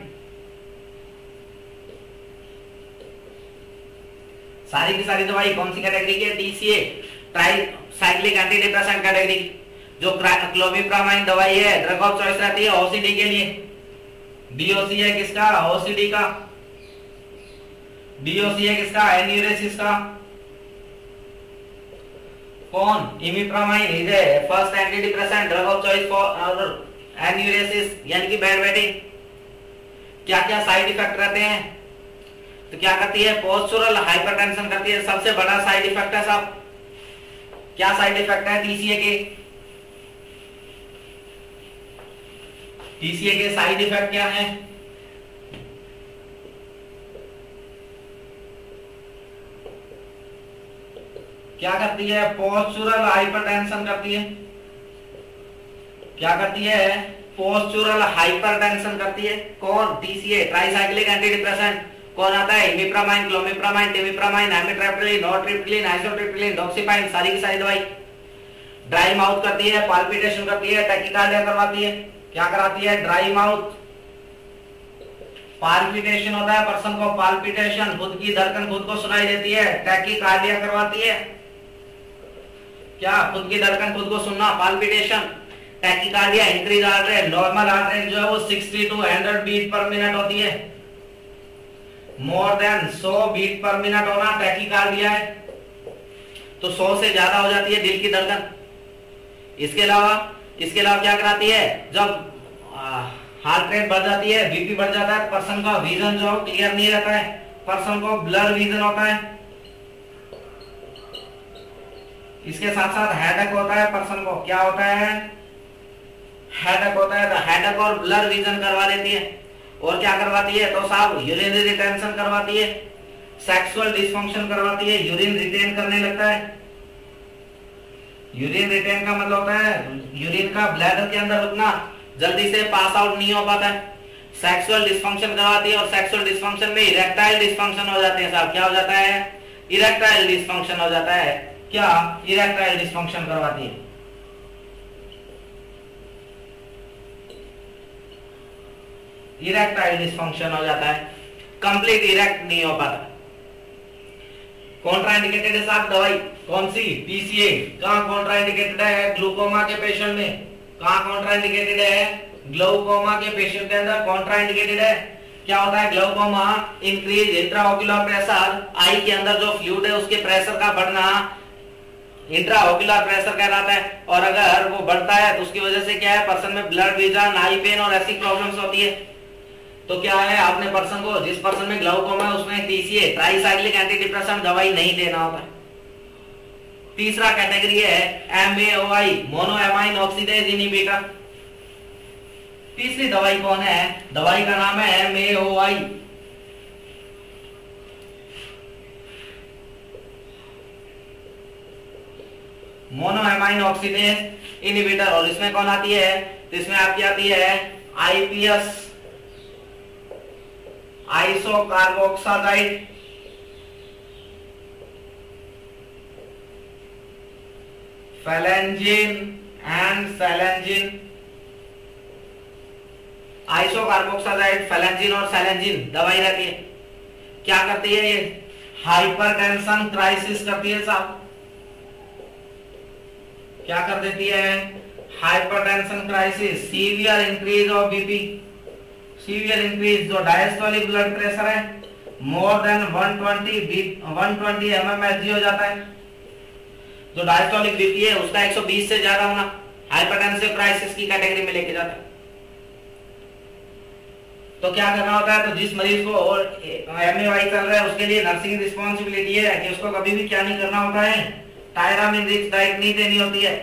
सारी की सारी दवाई कौन सी कैटेगरी की है? TCA, tricyclic anti depressant category. जो क्लोमिप्रामाइन दवाई है ड्रग ऑफ चॉइस रहती है ओसीडी के लिए। डीओसी है किसका? ओसीडी का। डीओसी है किसका? एन्यूरेसिस का। कौन? Imipramine is a first anti depressant drug of choice for enuresis यानी कि बेड वेटिंग। क्या क्या साइड इफेक्ट रहते हैं? तो क्या करती है? पोस्चुरल हाइपरटेंशन करती है, सबसे बड़ा साइड इफेक्ट है साहब। क्या साइड इफेक्ट है टीसीए के? टीसीए के साइड इफेक्ट क्या है? क्या करती है? पोस्चुरल हाइपरटेंशन करती है। क्या करती है? पोस्चुरल हाइपरटेंशन करती है। कौन? TCA, tricyclic anti depressant. कौन आता है? इमिप्रामाइन, क्लोमिप्रामाइन, टिमिप्रामाइन, एमिट्रिप्टिलिन, नॉरट्रिप्टिलिन, आइसोट्रिप्टिलिन, डॉक्सीपाइन, सारी की सारी दवाई। ड्राई माउथ करती है, पाल्पिटेशन करती है, टैकीकार्डिया करवाती है। क्या कराती है? ड्राई माउथ, पाल्पिटेशन होता है पर्सन को, पाल्पिटेशन, खुद की धड़कन खुद को सुनाई देती है, टैकीकार्डिया करवाती है। क्या? खुद की धड़कन खुद को सुनना, palpitation, tachycardia, increase heart rate. Normal heart rate जो है वो 60 to 100 बीट पर मिनट होती है। More than 100 beat per minute होना टैकीकार्डिया है, तो 100 से ज्यादा हो जाती है दिल की धड़कन। इसके अलावा क्या कराती है? जब हार्ट रेट बढ़ जाती है, बीपी बढ़ जाता है, पर्सन का विजन जो क्लियर नहीं रहता है, पर्सन को ब्लर विजन होता है। इसके साथ साथ हेडेक होता है पर्सन को। क्या होता है? हेडेक होता है। तो हेडेक और ब्लर विजन करवा देती है। और क्या करवाती है? तो साहब यूरिनरी रिटेंशन करवाती है, सेक्सुअल डिसफंक्शन करवाती है, यूरिन रिटेन करने लगता है। यूरिन रिटेन का मतलब होता है यूरिन का ब्लैडर के अंदर रुकना, जल्दी से पास आउट नहीं हो पाता है। सेक्सुअल डिसफंक्शन करवाती है, और सेक्सुअल डिसफंक्शन में इरेक्टाइल डिसफंक्शन हो जाते हैं साहब। क्या हो जाता है? इरेक्टाइल डिसफंक्शन हो जाता है। क्या? इरेक्टाइल डिसफंक्शन करवाती है। इरेक्टाइल डिसफंक्शन हो जाता है, कंप्लीट इरेक्ट नहीं हो पाता। कॉन्ट्राइंडिकेटेड है साहब दवाई, कौन सी? पीसीए। कहां कॉन्ट्राइंडिकेटेड है? ग्लूकोमा के पेशेंट में। कहां कॉन्ट्राइंडिकेटेड है? ग्लूकोमा के पेशेंट के अंदर कॉन्ट्राइंडिकेटेड है। क्या होता है? Glaucoma, increase intraocular pressure, eye के अंदर जो फ्लूइड है उसके प्रेशर का बढ़ना इंट्राओक्यूलर प्रेशर कहलाता है। और अगर वो बढ़ता है तो उसकी वजह से क्या है? पर्सन में ब्लड विजन, आई पेन और ऐसी प्रॉब्लम्स होती है। तो क्या है? आपने पर्सन को, जिस पर्सन में ग्लाउकोमा है उसमें टीसीए, ट्राइसाइक्लिक एंटी डिप्रेसेंट दवाई नहीं देना होता है। तीसरा कैटेगरी है एमएओआई, मोनोएमाइन ऑक्सीडेज इनहिबिटर। तीसरी दवाई कौन है? दवाई का नाम है एमएओआई। मोनोएमाइन oxidase inhibitor. और इसमें कौन आती है? तो इसमें आपकी आती है आईपीएस, आइसोकार्बोक्साइड, फैलेंजिन एंड सैलेंजिन। आइसोकार्बोक्साइड, फैलेंजिन और सैलेंजिन दवाई रहती है। क्या करती है ये? हाइपरटेंशन क्राइसिस करती है साहब। क्या कर देती है? Hypertension crisis, severe increase of BP, severe increase, जो डायस्टोलिक ब्लड प्रेशर है मोर देन 120 mmHg हो जाता है। जो डायस्टोलिक बीपी है उसका 120 से ज्यादा होना हाइपरटेंसिव क्राइसिस की कैटेगरी में लेके जाता है। तो क्या करना होता है? तो जिस मरीज को और एमएवाई चल रहा है उसके लिए नर्सिंग रिस्पॉन्सिबिलिटी है कि उसको कभी भी क्या नहीं करना होता है? टायरामिन रिच डाइट नहीं देनी होती है।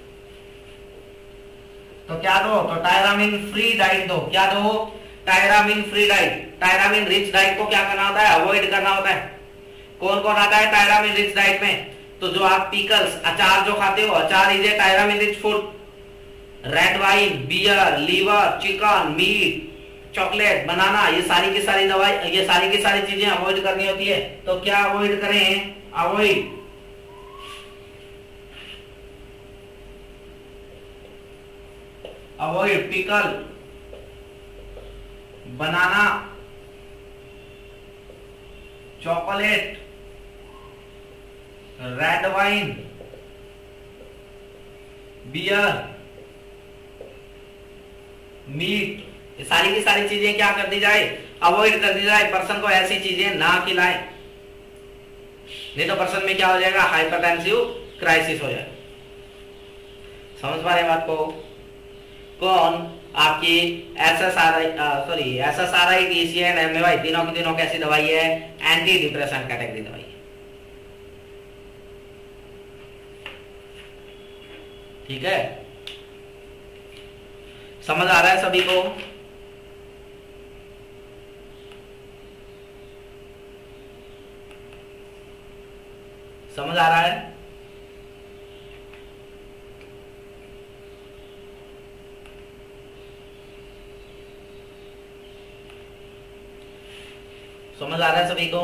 तो क्या दो? तो टायरामिन फ्री डाइट दो। क्या दो? Tyramine free diet. Tyramine rich diet को क्या करना होता है? अवॉइड करना होता है। कौन कौन आता है टायरामिन रिच डाइट में? तो जो आप पिकल्स, अचार जो खाते हो, अचार is a tyramine rich food. Red wine, beer, liver, chicken, meat, chocolate, banana, ये सारी की सारी दवाई, ये सारी की सारी चीजें अवॉइड करनी होती है। तो क्या अवॉइड करें? Avoid pickle, banana, chocolate, red wine, beer, meat, ये सारी की सारी चीजें क्या कर दी जाए? अवॉइड कर दी जाए। पर्सन को ऐसी चीजें ना खिलाएं, नहीं तो पर्सन में क्या हो जाएगा? हाइपरटेंसिव क्राइसिस हो जाएगा। समझ पा रहे हैं बात को? कौन? आपकी एसएसआरआई, टीसीए एंड एमएवाई तीनों की तीनों कैसी दवाई है? एंटी डिप्रेसेंट कैटेगरी दवाई है। ठीक है, समझ आ रहा है सभी को? समझ आ रहा है? समझ आ रहा है सभी को?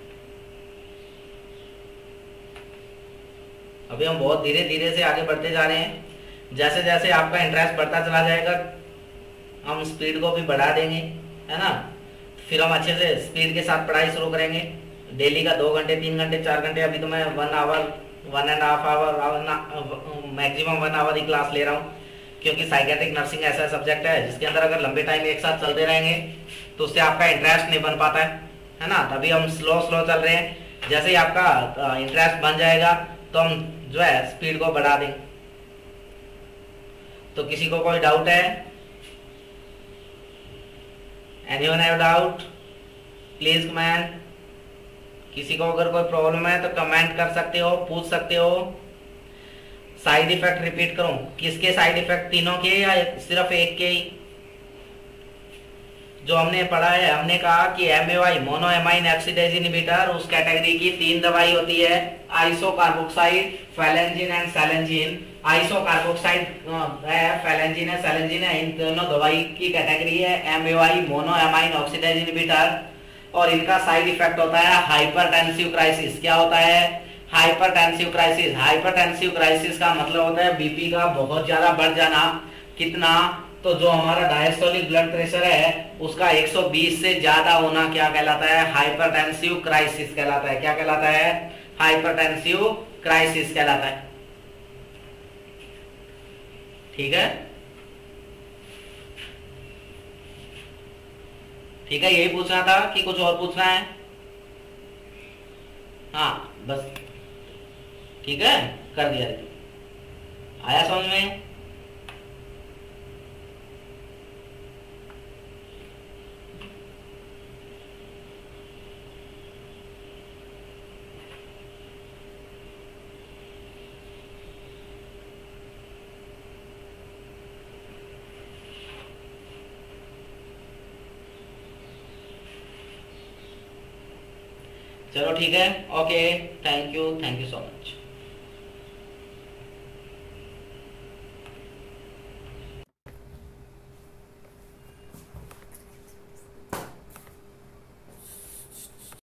अभी हम बहुत धीरे धीरे से आगे बढ़ते जा रहे हैं। जैसे जैसे आपका इंटरेस्ट बढ़ता चला जाएगा हम स्पीड को भी बढ़ा देंगे, है ना। फिर हम अच्छे से स्पीड के साथ पढ़ाई शुरू करेंगे। डेली का 2 घंटे 3 घंटे 4 घंटे, अभी तो मैं 1 आवर 1.5 आवर मैक्सिमम 1 आवर ही क्लास ले रहा हूँ, क्योंकि साइकेट्रिक नर्सिंग ऐसा सब्जेक्ट है जिसके अंदर अगर लंबे टाइम एक साथ चलते रहेंगे तो उससे आपका इंटरेस्ट नहीं बन पाता है ना। तभी हम स्लो स्लो चल रहे हैं। जैसे ही आपका इंटरेस्ट बन जाएगा तो हम जो है स्पीड को बढ़ा देंगे। तो किसी को कोई डाउट है? Anyone have doubt? Please comment. किसी को अगर कोई प्रॉब्लम है तो कमेंट कर सकते हो, पूछ सकते हो। साइड इफेक्ट रिपीट करूं? किसके साइड इफेक्ट? तीनों के या सिर्फ एक के ही? जो हमने पढ़ा है, हमने कहा कि MAY mono amine oxidase inhibitor, उस कैटेगरी की 3 दवाई होती है, आइसोकार्बोक्साइड, फैलेंजिन एंड सैलेंजिन। आइसोकार्बोक्साइड है, फैलेंजिन है, सैलेंजिन है, इन दोनों दवाई की कैटेगरी है MAY mono amine oxidase inhibitor. और इनका साइड इफेक्ट होता है हाइपरटेंसिव क्राइसिस। क्या होता है? Hypertensive crisis. हाइपरटेंसिव क्राइसिस का मतलब होता है बीपी का बहुत ज्यादा बढ़ जाना। कितना? तो जो हमारा डायस्टोलिक ब्लड प्रेशर है उसका 120 से ज्यादा होना क्या कहलाता है? हाइपरटेंसिव क्राइसिस कहलाता है। क्या कहलाता है? हाइपरटेंसिव क्राइसिस कहलाता है। ठीक है, ठीक है, यही पूछना था कि कुछ और पूछना है? हाँ बस, ठीक है, कर दिया। आया समझ में? चलो ठीक है, okay, thank you so much.